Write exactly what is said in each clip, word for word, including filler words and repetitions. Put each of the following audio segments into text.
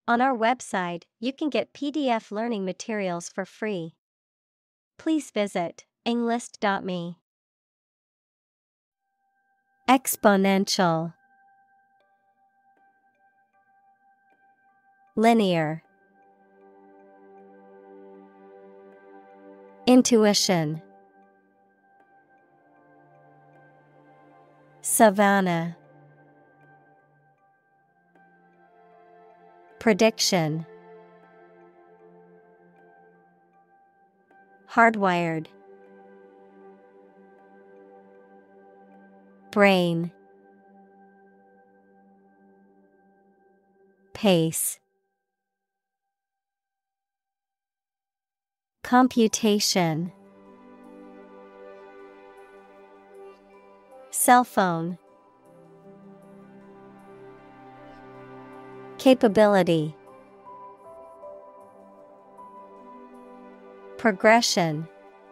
On our website, you can get P D F learning materials for free. Please visit englist dot me. Exponential. Linear. Intuition. Savannah. Prediction. Hardwired. Brain. Pace. Computation. Cell phone. Capability. Progression.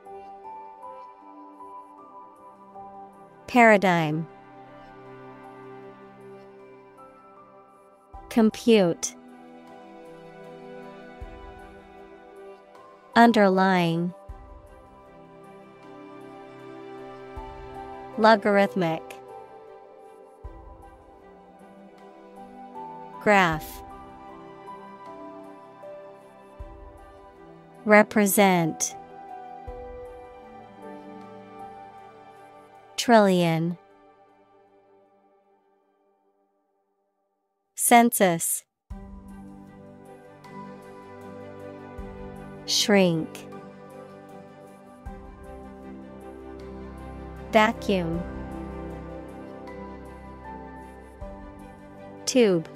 Paradigm. Compute. Underlying. Logarithmic. Graph. Represent. Trillion. Census. Shrink. Vacuum. Tube.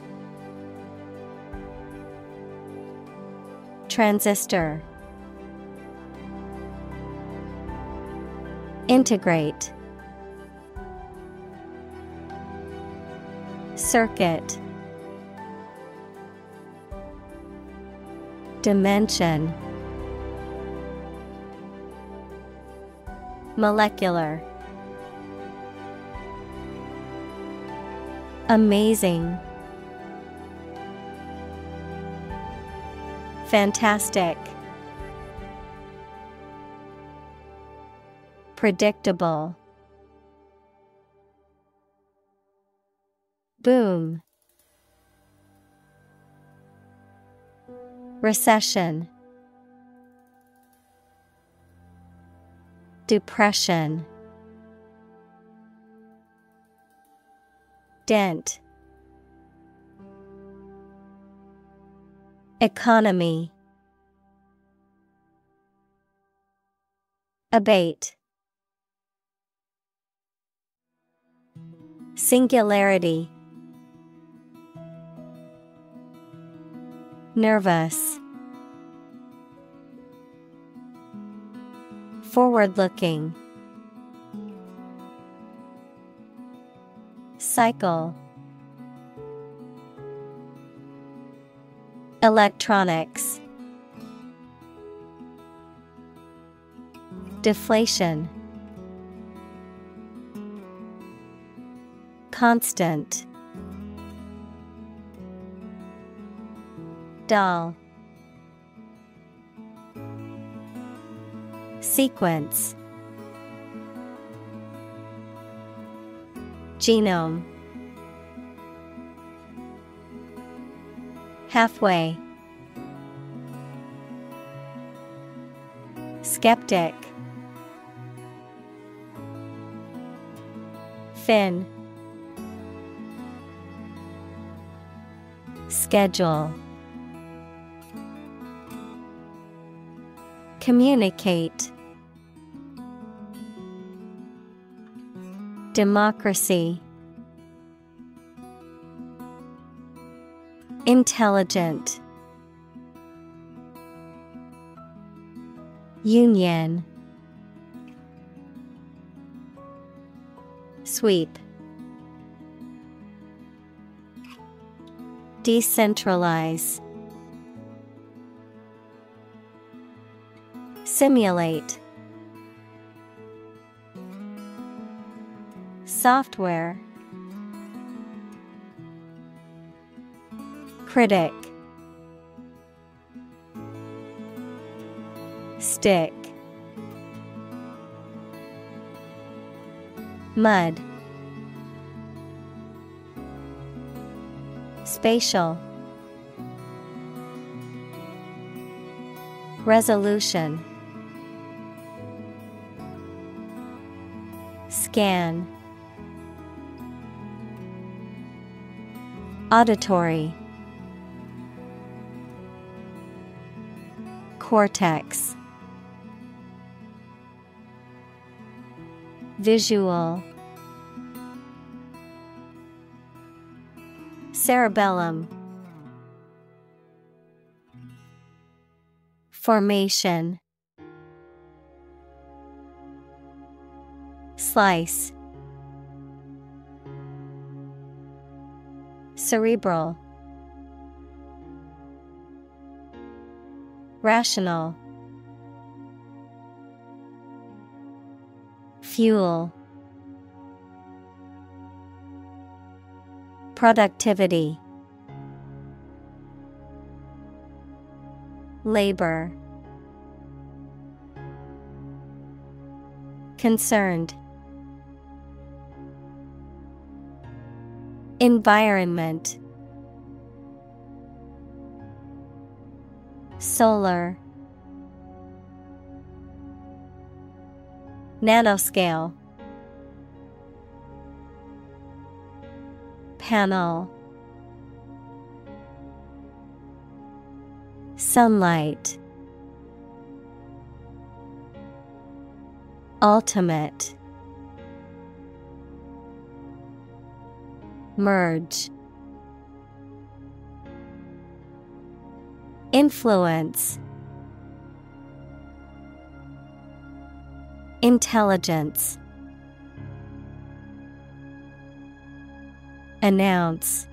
Transistor. Integrate. Circuit. Dimension. Molecular. Amazing. Fantastic. Predictable. Boom. Recession. Depression. Dent. Economy. Abate. Singularity. Nervous. Forward-looking. Cycle. Electronics. Deflation. Constant. Doll. Sequence. Genome. Halfway. Skeptic. Fin. Schedule. Communicate. Democracy. Intelligent. Union. Sweep. Decentralize. Simulate. Software. Critic. Stick. Mud. Spatial. Resolution. Scan. Auditory. Cortex. Visual. Cerebellum. Formation. Slice. Cerebral. Rational. Fuel. Productivity. Labor. Concerned. Environment. Solar. Nanoscale. Panel. Sunlight. Ultimate. Merge. Influence. Intelligence. Announce.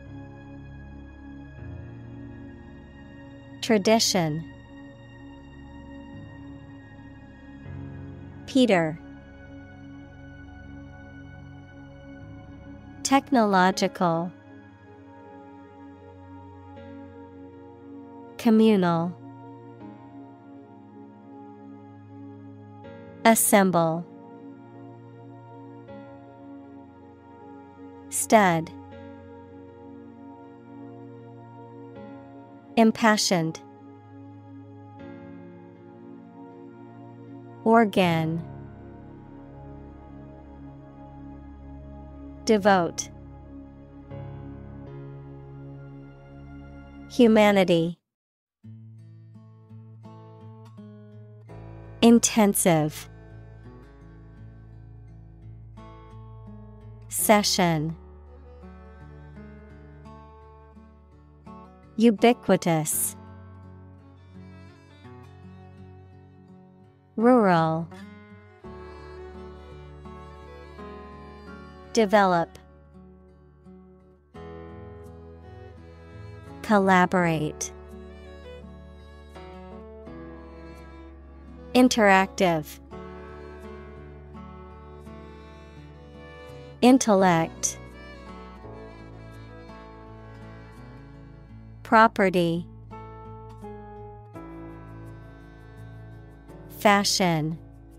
Tradition. Peter. Technological. Communal. Assemble. Stud. Impassioned. Organ. Devote. Humanity. Intensive. Session. Ubiquitous. Rural. Develop. Collaborate. Interactive. Intellect. Property. Fashion.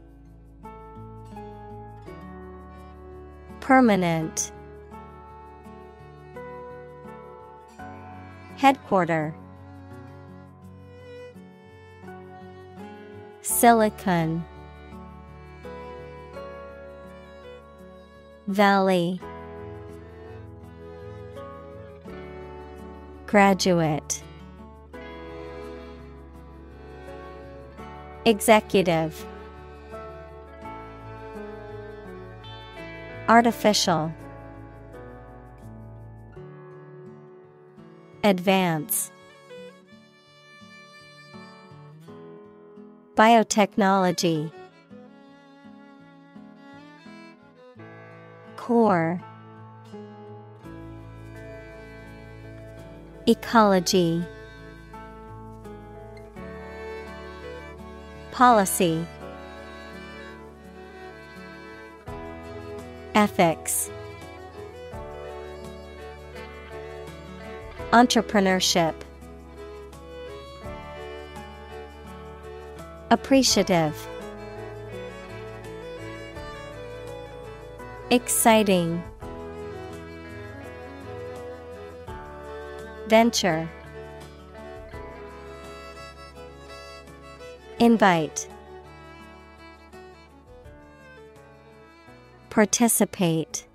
Permanent. Headquarter. Silicon. Valley. Graduate. Executive. Artificial. Advance. Biotechnology. Core. Ecology. Policy. Ethics. Entrepreneurship. Appreciative. Exciting. Venture. Invite. Participate.